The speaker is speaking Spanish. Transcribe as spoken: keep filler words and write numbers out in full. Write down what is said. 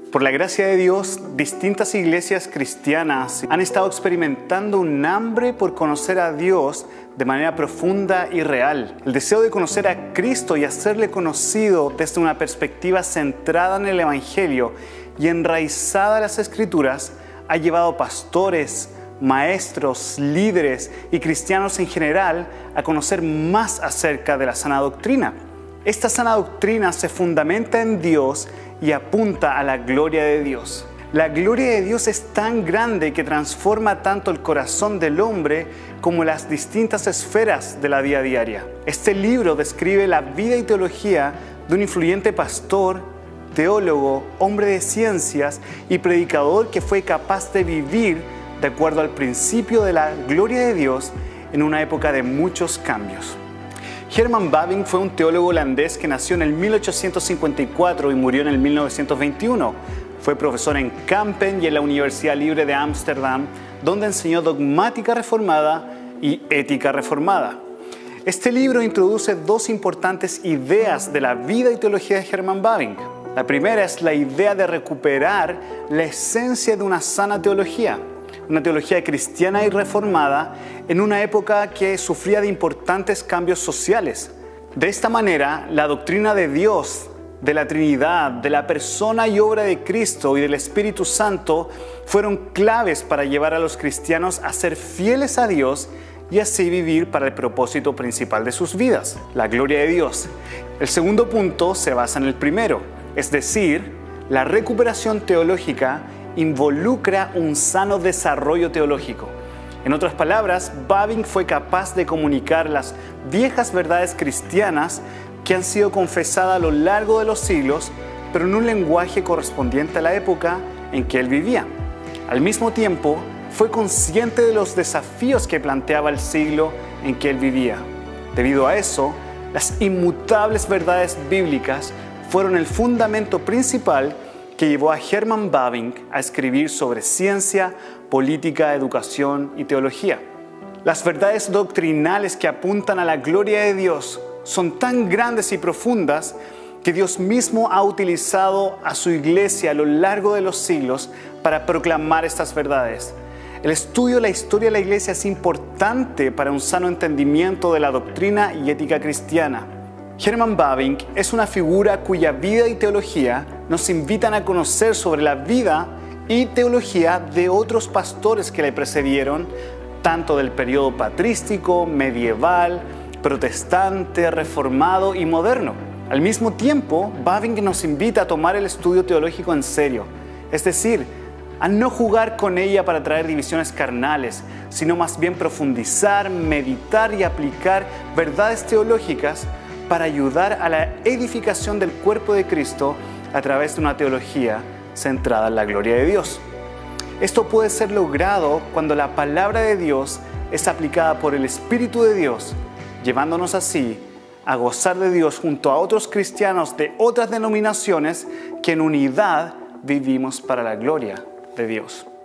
Por la gracia de Dios, distintas iglesias cristianas han estado experimentando un hambre por conocer a Dios de manera profunda y real. El deseo de conocer a Cristo y hacerle conocido desde una perspectiva centrada en el Evangelio y enraizada en las Escrituras ha llevado a pastores, maestros, líderes y cristianos en general a conocer más acerca de la sana doctrina. Esta sana doctrina se fundamenta en Dios y apunta a la gloria de Dios. La gloria de Dios es tan grande que transforma tanto el corazón del hombre como las distintas esferas de la vida diaria. Este libro describe la vida y teología de un influyente pastor, teólogo, hombre de ciencias y predicador que fue capaz de vivir de acuerdo al principio de la gloria de Dios en una época de muchos cambios. Herman Bavinck fue un teólogo holandés que nació en el mil ochocientos cincuenta y cuatro y murió en el mil novecientos veintiuno. Fue profesor en Kampen y en la Universidad Libre de Ámsterdam, donde enseñó dogmática reformada y ética reformada. Este libro introduce dos importantes ideas de la vida y teología de Herman Bavinck. La primera es la idea de recuperar la esencia de una sana teología, una teología cristiana y reformada en una época que sufría de importantes cambios sociales. De esta manera, la doctrina de Dios, de la Trinidad, de la persona y obra de Cristo y del Espíritu Santo fueron claves para llevar a los cristianos a ser fieles a Dios y así vivir para el propósito principal de sus vidas, la gloria de Dios. El segundo punto se basa en el primero, es decir, la recuperación teológica involucra un sano desarrollo teológico. En otras palabras, Bavinck fue capaz de comunicar las viejas verdades cristianas que han sido confesadas a lo largo de los siglos, pero en un lenguaje correspondiente a la época en que él vivía. Al mismo tiempo, fue consciente de los desafíos que planteaba el siglo en que él vivía. Debido a eso, las inmutables verdades bíblicas fueron el fundamento principal que llevó a Herman Bavinck a escribir sobre ciencia, política, educación y teología. Las verdades doctrinales que apuntan a la gloria de Dios son tan grandes y profundas que Dios mismo ha utilizado a su iglesia a lo largo de los siglos para proclamar estas verdades. El estudio de la historia de la iglesia es importante para un sano entendimiento de la doctrina y ética cristiana. Herman Bavinck es una figura cuya vida y teología nos invitan a conocer sobre la vida y teología de otros pastores que le precedieron, tanto del periodo patrístico, medieval, protestante, reformado y moderno. Al mismo tiempo, Bavinck nos invita a tomar el estudio teológico en serio, es decir, a no jugar con ella para traer divisiones carnales, sino más bien profundizar, meditar y aplicar verdades teológicas para ayudar a la edificación del cuerpo de Cristo a través de una teología centrada en la gloria de Dios. Esto puede ser logrado cuando la palabra de Dios es aplicada por el Espíritu de Dios, llevándonos así a gozar de Dios junto a otros cristianos de otras denominaciones que en unidad vivimos para la gloria de Dios.